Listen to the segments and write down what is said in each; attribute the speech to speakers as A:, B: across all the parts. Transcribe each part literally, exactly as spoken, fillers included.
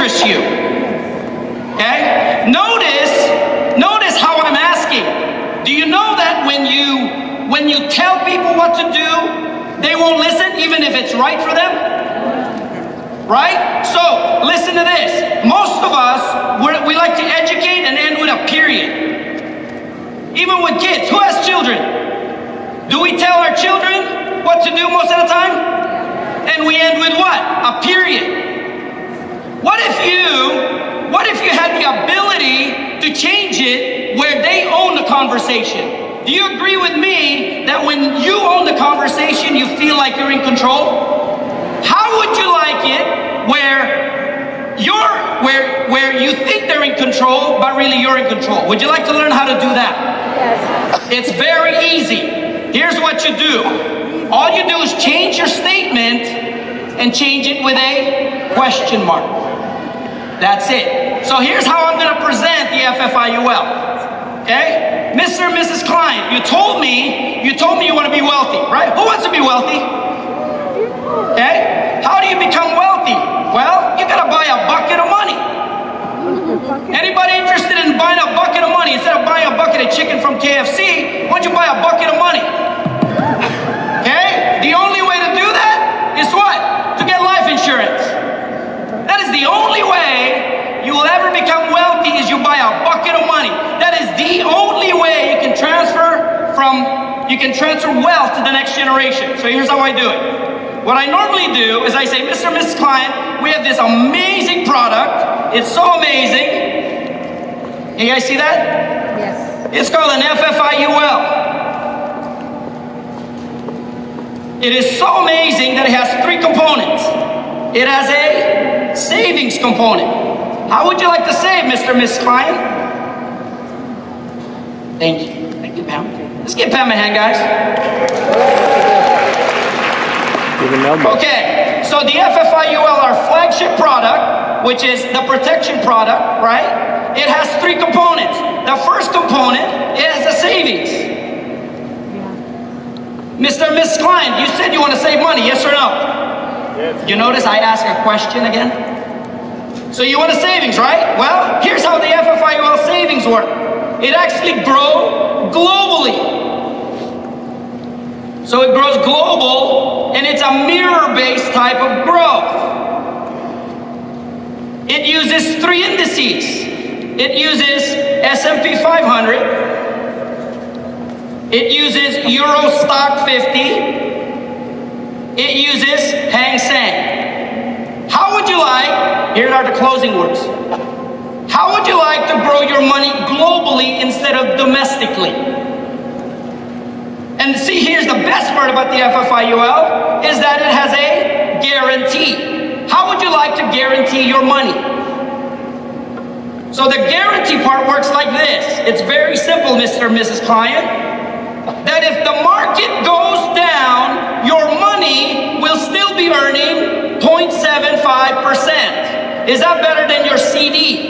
A: interests you. Okay? Notice, notice how I'm asking. Do you know that when you, when you tell people what to do, they won't listen even if it's right for them? Right? So, listen to this. Most of us, we're, we like to educate and end with a period. Even with kids. Who has children? Do we tell our children what to do most of the time? And we end with what? A period. What if you, what if you had the ability to change it where they own the conversation? Do you agree with me that when you own the conversation, you feel like you're in control? How would you like it where you're, where, where you think they're in control, but really you're in control? Would you like to learn how to do that?
B: Yes.
A: It's very easy. Here's what you do. All you do is change your statement and change it with a question mark. That's it. So here's how I'm going to present the F F I U L. Okay? Mister and Missus Client, you told me, you told me you want to be wealthy, right? Who wants to be wealthy? Okay? How do you become wealthy? Well, you gotta buy a bucket of money. Anybody interested in buying a bucket of money? Instead of buying a bucket of chicken from K F C, why don't you buy a bucket of money? Okay? The only way to do that is what? To get life insurance. That is the only way you will ever become wealthy, is you buy a bucket of money. That is the only way you can transfer from, you can transfer wealth to the next generation. So here's how I do it. What I normally do is I say, Mister and Missus Client, we have this amazing product. It's so amazing. You guys see that?
B: Yes.
A: It's called an F F I U L. It is so amazing that it has three components. It has a savings component. How would you like to save, Mister and Missus Client? Thank you. Thank you, Pam. Let's give Pam a hand, guys. Okay, so the F F I U L, our flagship product, which is the protection product, right? It has three components. The first component is the savings. Yeah. Mister and Missus Client, you said you want to save money, yes or no? Yes. You notice I ask a question again? So you want a savings, right? Well, here's how the F F I U L savings work. It actually grows globally. So it grows global, and it's a mirror-based type of growth. It uses three indices. It uses S and P five hundred. It uses Euro Stock fifty. It uses Hang Seng. How would you like, here are the closing words. How would you like to grow your money globally instead of domestically? And see, here's the best part about the F F I U L, is that it has a guarantee. How would you like to guarantee your money? So the guarantee part works like this. It's very simple, Mister and Missus Client. That if the market goes down, your money will still be earning zero point seven five percent. Is that better than your C D?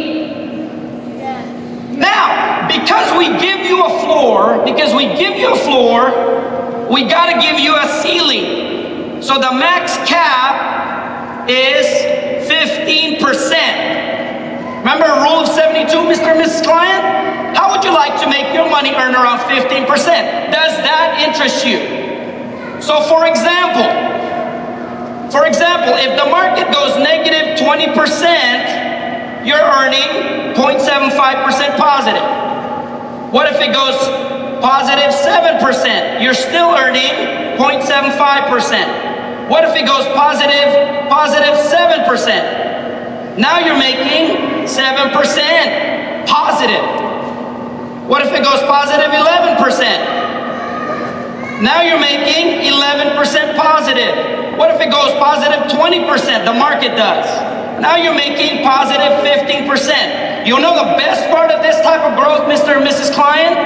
A: Now, because we give you a floor, because we give you a floor, we got to give you a ceiling. So the max cap is fifteen percent. Remember rule of seventy-two, Mister and Missus Client? How would you like to make your money earn around fifteen percent? Does that interest you? So for example, for example, if the market goes negative twenty percent, you're earning zero point seven five percent positive. What if it goes positive seven percent? You're still earning zero point seven five percent. What if it goes positive, positive seven percent? Now you're making seven percent positive. What if it goes positive eleven percent? Now you're making eleven percent positive. What if it goes positive twenty percent? The market does. Now you're making positive fifteen percent. You know the best part of this type of growth, Mister and Missus Client?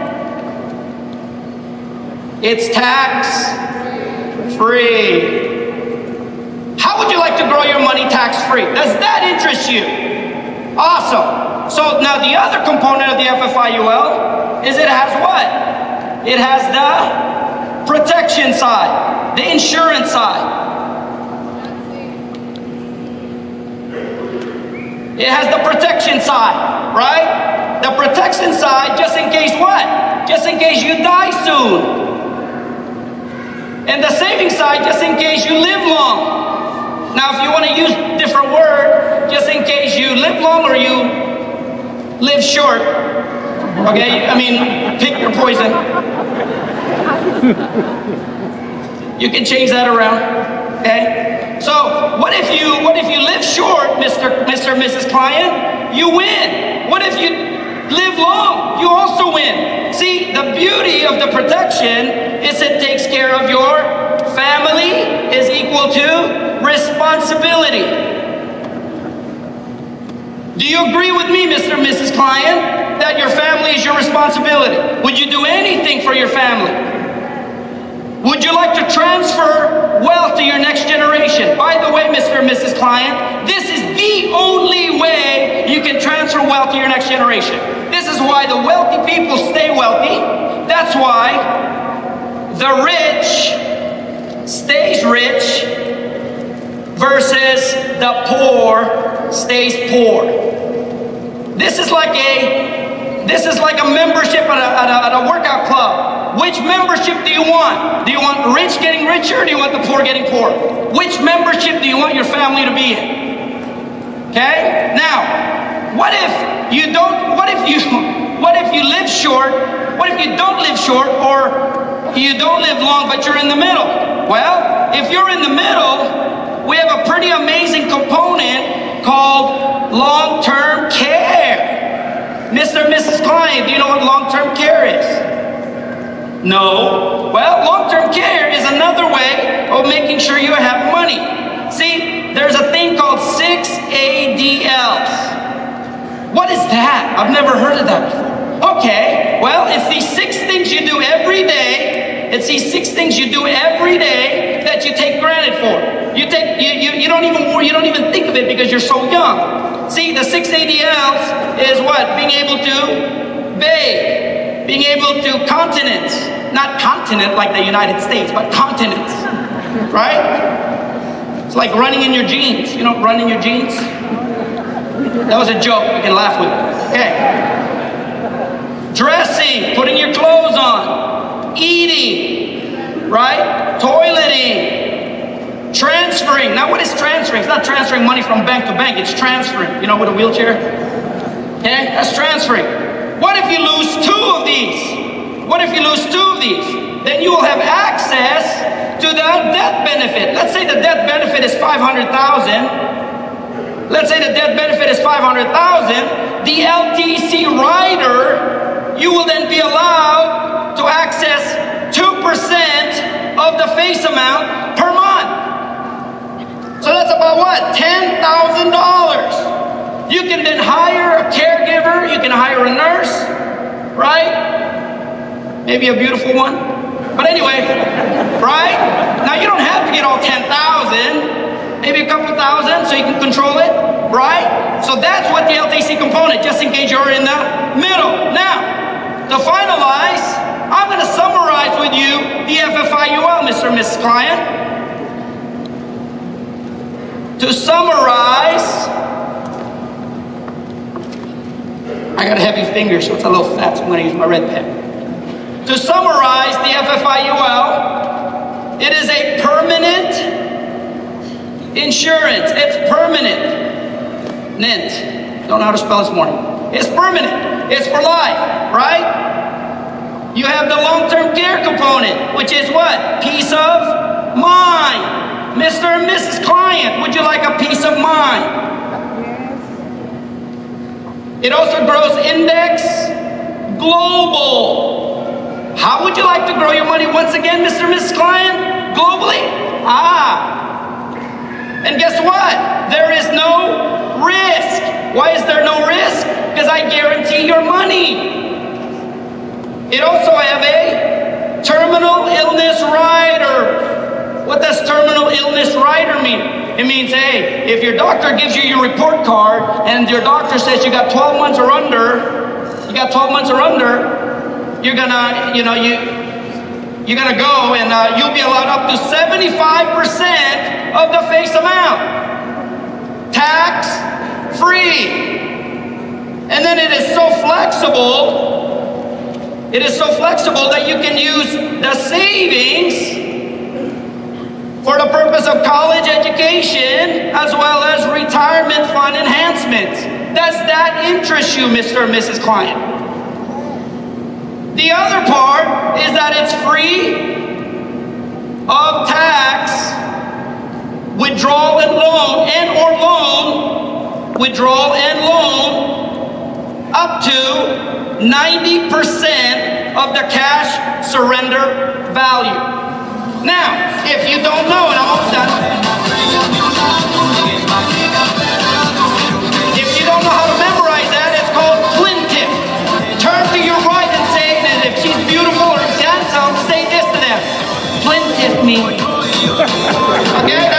A: It's tax free. How would you like to grow your money tax free? Does that interest you? Awesome. So now the other component of the F F I U L is it has what? It has the protection side, the insurance side. It has the protection side, right? The protection side, just in case what? Just in case you die soon. And the saving side, just in case you live long. Now, if you want to use a different word, just in case you live long or you live short. Okay, I mean, pick your poison. You can change that around. Okay? So, what if you what if you live short, Mister Mister and Missus Client? You win. What if you live long? You also win. See, the beauty of the protection is it takes care of your family is equal to responsibility. Do you agree with me, Mister and Missus Client, that your family is your responsibility? Would you do anything for your family? Would you like to transfer wealth to your next generation? By the way, Mister and Missus Client, this is the only way you can transfer wealth to your next generation. This is why the wealthy people stay wealthy. That's why the rich stays rich versus the poor stays poor. This is like a this is like a membership at a, at a, at a workout club. Which membership do you want? Do you want the rich getting richer, or do you want the poor getting poor? Which membership do you want your family to be in? Okay? Now, what if you don't, what if you, what if you live short, what if you don't live short, or you don't live long, but you're in the middle? Well, if you're in the middle, we have a pretty amazing component called long-term care. Mister and Missus Client, do you know what long-term care is? No. Well, long-term care is another way of making sure you have money. See, there's a thing called six A D Ls. What is that? I've never heard of that before. Okay, well, it's these six things you do every day. It's these six things you do every day that you take granted for. You take you, you, you don't even you don't even think of it because you're so young. See, the six A D Ls is what? Being able to bathe, being able to continence, not continent like the United States, but continence, right? It's like running in your jeans. You don't run in your jeans. That was a joke. You can laugh with it. Okay. Dressing, putting your clothes on, eating, right? Toileting, transferring. Now, what is transferring? It's not transferring money from bank to bank. It's transferring. You know, with a wheelchair. Okay, that's transferring. What if you lose two of these? What if you lose two of these? Then you will have access to the death benefit. Let's say the death benefit is five hundred thousand dollars. Let's say the death benefit is five hundred thousand dollars. The L T C rider, you will then be allowed to access two percent of the face amount per month. So that's about what? ten thousand dollars. You can then hire a caregiver, you can hire a nurse, right? Maybe a beautiful one. But anyway, right? Now you don't have to get all ten thousand, maybe a couple thousand so you can control it, right? So that's what the L T C component, just in case you're in the middle. Now, to finalize, I'm going to summarize with you the F F I U L, Mister and Missus Client. To summarize, I got heavy fingers, so it's a little fat, so I'm going to use my red pen. To summarize the F F I U L, it is a permanent insurance. It's permanent. Nint. Don't know how to spell this morning. It's permanent. It's for life, right? You have the long-term care component, which is what? Peace of mind. Mister and Missus Client, would you like a peace of mind? It also grows index global. How would you like to grow your money once again, Mister and Missus Client? Globally? Ah. And guess what? There is no risk. Why is there no risk? Because I guarantee your money. It also have a terminal illness rider. What does terminal illness rider mean? It means, hey, if your doctor gives you your report card and your doctor says you got twelve months or under, you got twelve months or under, you're gonna, you know, you, you're gonna go and uh, you'll be allowed up to seventy-five percent of the face amount. Tax free. And then it is so flexible, it is so flexible that you can use the savings for the purpose of college education as well as retirement fund enhancement. Does that interest you, Mister and Missus Client? The other part is that it's free of tax, withdrawal and loan, and or loan, withdrawal and loan, up to ninety percent of the cash surrender value. Now, if you don't know, and I'm almost done, if you don't know how to memorize that, it's called Clinton. Turn to your right and say, and if she's beautiful or handsome, say this to them. Clinton me. Okay?